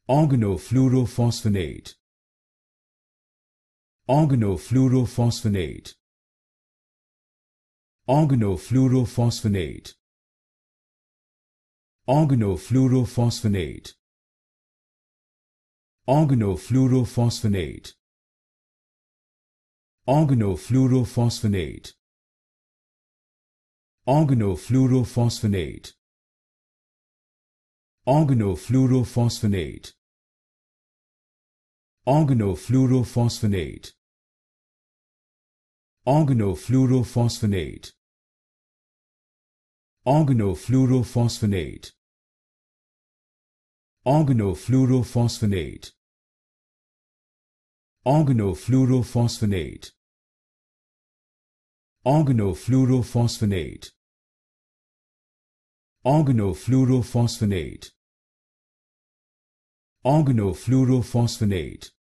Organofluorophosphonate. Organofluorophosphonate. Organofluorophosphonate. Organofluorophosphonate. Organofluorophosphonate. Organofluorophosphonate. Organofluorophosphonate. Organofluorophosphonate. Organofluorophosphonate. Organofluorophosphonate. Organofluorophosphonate. Organofluorophosphonate. Organofluorophosphonate. Organofluorophosphonate. Organofluorophosphonate. Organofluorophosphonate.